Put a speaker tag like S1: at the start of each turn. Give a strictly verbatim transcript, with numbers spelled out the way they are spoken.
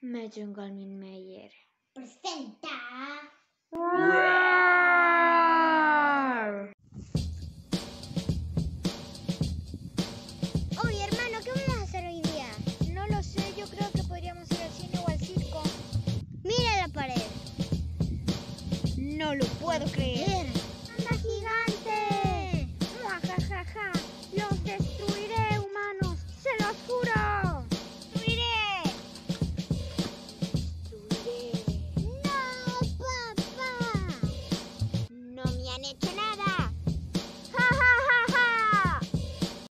S1: Major Galvin Mayer
S2: presenta. Oye, hermano, ¿qué vas a hacer hoy día?
S1: No lo sé, yo creo que podríamos ir al cine o al circo.
S2: Mira la pared.
S1: No lo puedo creer.
S2: Ver.